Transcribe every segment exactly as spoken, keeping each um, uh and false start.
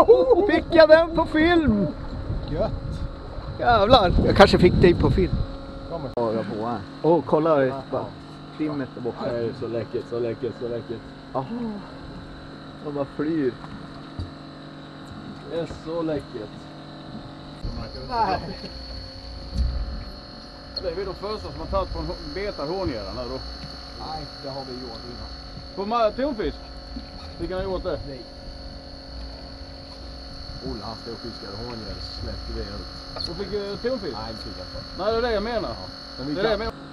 Fick jag den på film? Gött. Jävlar, jag kanske fick dig på film. Kommer. Åh, jag får här. Åh, kolla det. Bara trimmet där borta. Det är så läckert, så läckert, så läckert. Jaha. De bara flyr. Det är så läckert. Nej. Det är vi de första som har tagit på en betad hårnjära då. Nej, det har vi gjort innan. På tonfisk? Vilka har gjort det? Nej. Olle han stod och fiskade hårnjära så släppte det ut. Och fick uh, tonfisk? Nej, det fick jag inte. Nej, det är det jag menar. Ja. Men vi det är kan... det jag menar.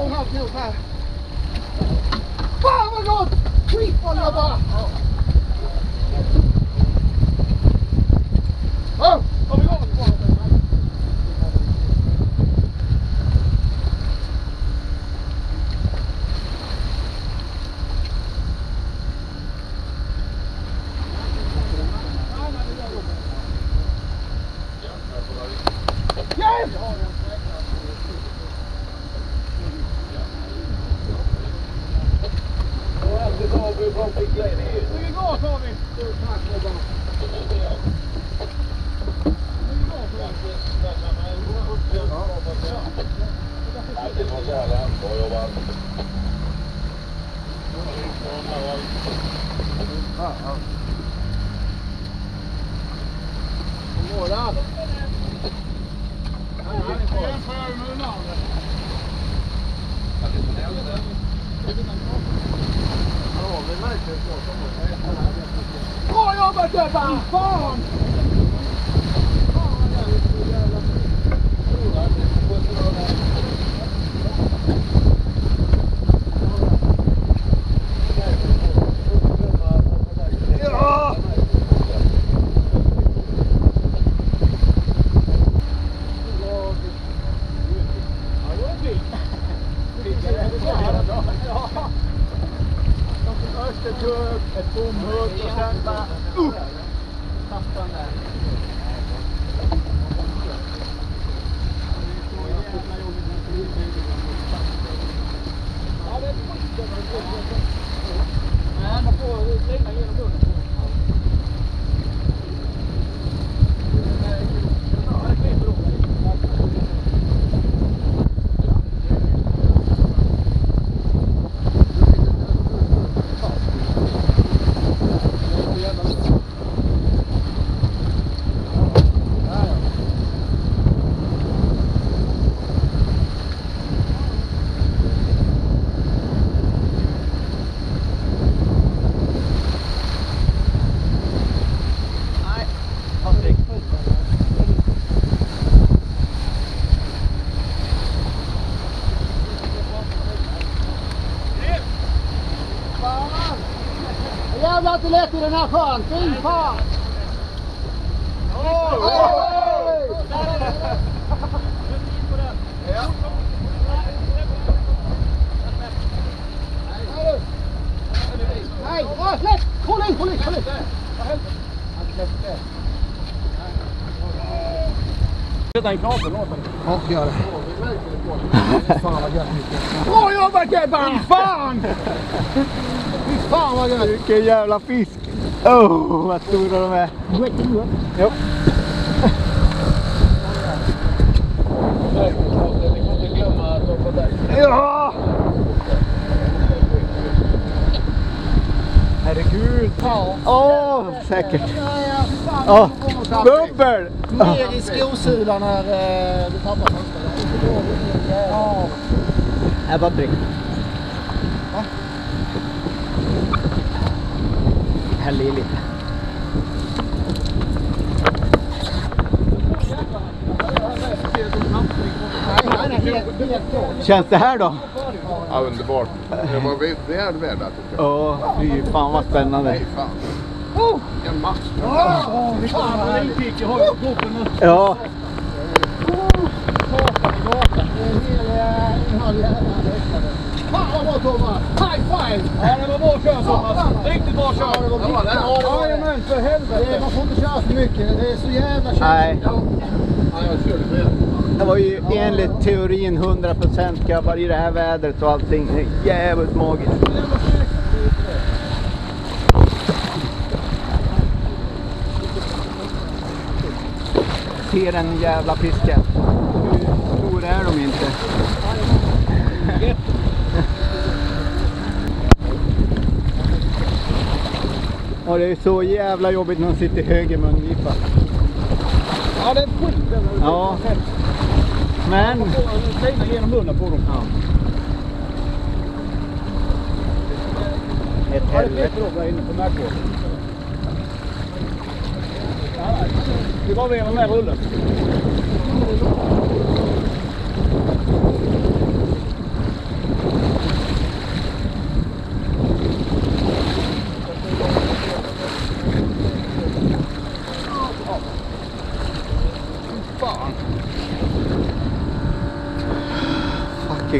och en halv knop här. Fan vad gott! Skitbollar bara! Ja, kom igång! Bra jobbat Ebba! Fan! Ett bomhugg och sen bara upp! Tappar den där. Nej, man får regna genom bunnen. Jävlar inte lätt i den här sjön, fy fan! Oj! Oj! Nej, nej, släpp! Håll in, håll in, håll in! Sätta en knapen åt den. Ja, gör det. Fan vad gött. Bra jobbat Ebba! Fan! Fy fan vad gött! Vilken jävla fisk! Åh, oh, vad stora de är! Jo. Ja! Herregud! Åh, oh, säkert! Åh, oh, bubbel! Ner i skosulan när du tappar första. Ja. Jag bara drick. Häll i lite. Känns det här då? Ja, underbart. Det var väl värda tycker jag. Åh, fy fan vad spännande. Nej, fan. En match. Åh, vi kan ha en Fick jag har ju gruppen nu. Ja. Fan vad bra Thomas! High five! Ja, det var bra kör Thomas. Riktigt bra kör. Ja, det var riktigt bra. Jajamän, för helvete. Man får inte köra för mycket. Det är så jävla kört. Nej. Ja, jag körde med. Det var ju enligt teorin hundra procent grabbar i det här vädret och allting. Det är jävligt magiskt. Ser den jävla fisken. Hur stor är de inte? Och det är så jävla jobbigt när de sitter höger mungipa. Ja, det är skit. Ja. Men... Man får slina genom munnen på dem. Ja. Ett Ja, det är helvete. Peter där inne på märkvården. Det var väl med rullen.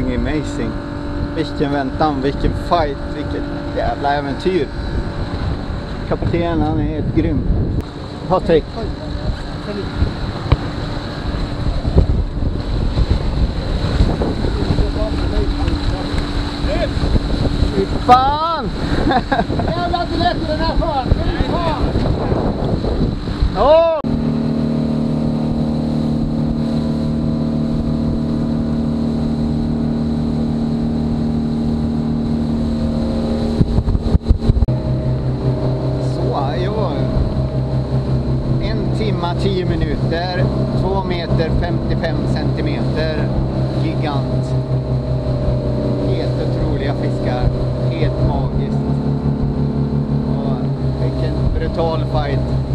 fucking amazing. Vilken väntan, vilken fight, vilket jävla äventyr. Kapten, han är helt grym. Patrik. Fy fan! Jävlar inte lätt i den här sjön! Fy fan! Åh! Så, jo. En timma, tio minuter, två meter, femtiofem centimeter. Gigant. Helt otroliga fiskar. Helt magiskt. Och vilken brutal fight.